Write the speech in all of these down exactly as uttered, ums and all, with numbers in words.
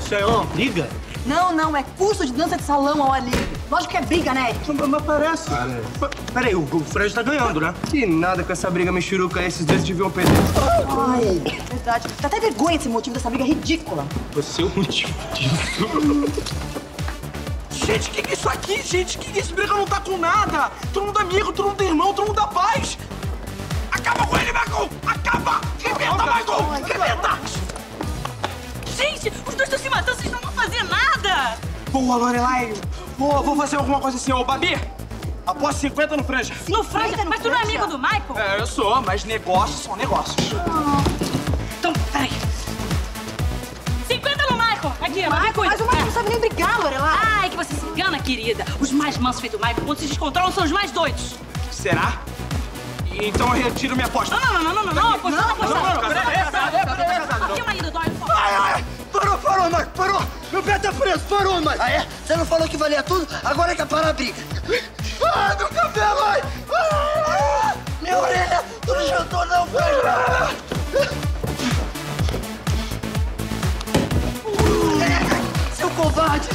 Isso aí é uma briga? Não, não, é curso de dança de salão ao ar livre. Lógico que é briga, né? Mas, mas parece. Peraí, o, o Fred tá ganhando, né? Que nada com essa briga mexuruca aí, esses dois deviam perder. Ai, verdade. Dá até vergonha esse motivo dessa briga ridícula. Você é o motivo disso. Gente, o que, que é isso aqui, gente? O que, que é isso? Briga não tá com nada. Todo mundo é amigo, todo mundo é irmão, todo mundo dá paz. Acaba com ele, Michael! Acaba! Rebenta, Michael! Rebenta! Gente, os dois estão se matando, vocês não vão fazer nada! Boa, Lorelai! Boa, vou fazer alguma coisa assim. Ô, Babi, aposto cinquenta no Franja. No Franja? Mas tu não é amigo do Michael? É, eu sou, mas negócios são negócios. Então, peraí. cinquenta no Michael! Aqui, Michael, cuida. Mas o Michael não sabe nem brigar, Lorelai. Ai, que você se engana, querida. Os mais mansos feitos do Michael, quando se descontrolam, são os mais doidos. Será? Então eu retiro minha aposta. Não, não, não, não, não, não, aposta, não, aposta. Não, não, não, peraí. Aqui, marido, dói, por favor. Ai, ai, parou, parou, Mike, parou! Meu pé tá preso, parou, Mike! Ah, é? Você não falou que valia tudo? Agora é que é parar a briga. Ah, meu cabelo, ai! Ah, minha orelha! Tu não jantou, não, velho! Seu covarde!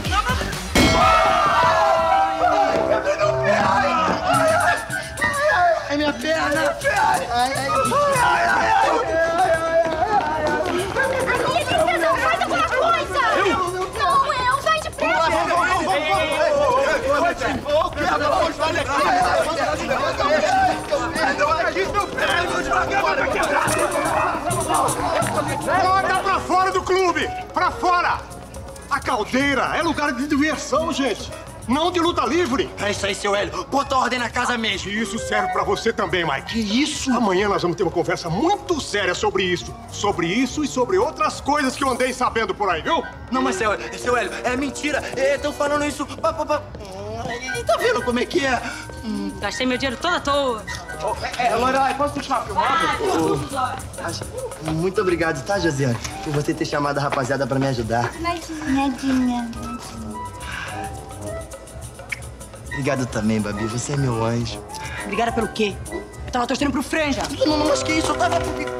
Ai, minha perna! Ai, ai, ai! Ai, ai, ai! Não, faz alguma coisa! Eu? Não, eu, vai depressa! Joga pra fora do clube! Pra fora! A caldeira é lugar de diversão, gente! Não de luta livre! É isso aí, seu Hélio. Bota ordem na casa mesmo. E isso serve pra você também, Mike. Que isso? Amanhã nós vamos ter uma conversa muito séria sobre isso. Sobre isso e sobre outras coisas que eu andei sabendo por aí, viu? Não, mas, seu, seu Hélio, é mentira. Estão falando isso... Pa, pa, pa. E tá vendo como é que é? Hum, gastei meu dinheiro todo à toa. É, é, Lorelai, posso continuar filmando? Oh. Muito obrigado, tá, Josiane? Por você ter chamado a rapaziada pra me ajudar. Nadinha. Obrigado também, Babi. Você é meu anjo. Obrigada pelo quê? Eu tava torcendo pro Franja. Não, não, mas que isso? Eu tava...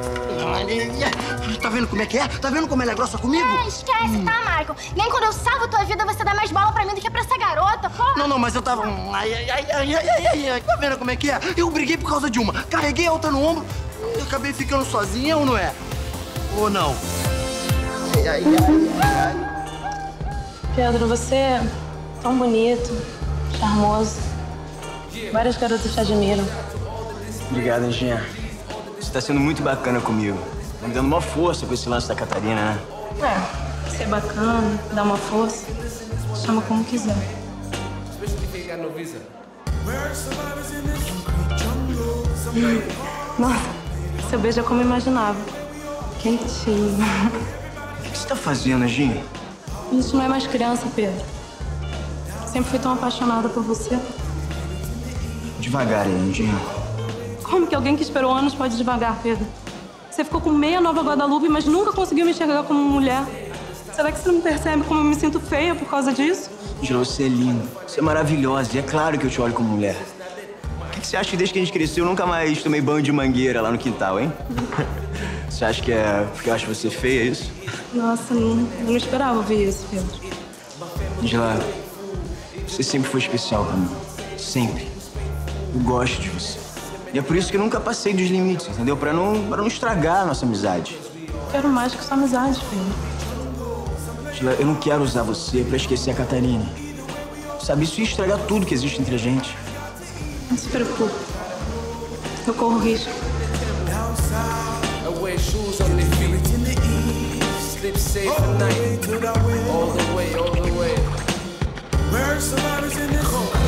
Tá vendo como é que é? Tá vendo como ela é grossa comigo? É, esquece, hum. tá, Michael? Nem quando eu salvo tua vida, você dá mais bola pra mim do que pra essa garota, porra. Não, não, mas eu tava... Ai, ai, ai, ai, ai, ai, ai. Tá vendo como é que é? Eu briguei por causa de uma. Carreguei a outra no ombro e acabei ficando sozinha, ou não é? Ou não? Ai, ai, ai, ai. Pedro, você é tão bonito, charmoso. Várias garotas te admiram. Obrigado, Anjinha. Você tá sendo muito bacana comigo. Tá me dando uma força com esse lance da Catarina, né? É, ser bacana, dar uma força, chama como quiser. Nossa, seu beijo é como eu imaginava. Quentinho. O que você tá fazendo, Anjinha? Isso não é mais criança, Pedro. Sempre fui tão apaixonada por você. Devagar aí, Anjinha. Como que alguém que esperou anos pode devagar, Pedro? Você ficou com meia Nova Guadalupe, mas nunca conseguiu me enxergar como mulher. Será que você não percebe como eu me sinto feia por causa disso? Angela, você é linda. Você é maravilhosa. E é claro que eu te olho como mulher. O que você acha que desde que a gente cresceu eu nunca mais tomei banho de mangueira lá no quintal, hein? Você acha que é porque eu acho você feia, é isso? Nossa, não, eu não esperava ouvir isso, Pedro. Angela, você sempre foi especial pra mim. Sempre. Eu gosto de você. E é por isso que eu nunca passei dos limites, entendeu? Pra não, pra não estragar a nossa amizade. Quero mais que sua amizade, Pedro. Angela, eu não quero usar você pra esquecer a Catarina. Sabe, isso ia estragar tudo que existe entre a gente. Não se preocupe. Eu corro risco. All the way, all the way. Where's somebody's in this?